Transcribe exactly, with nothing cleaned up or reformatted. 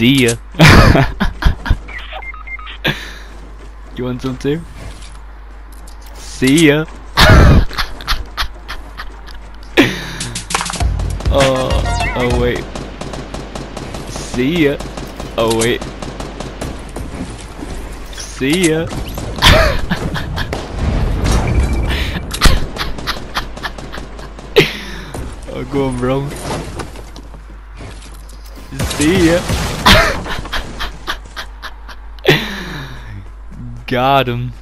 See ya. You want some too? See ya. Oh, oh wait. See ya. Oh wait. See ya. Oh, go on, bro. See ya. Got him.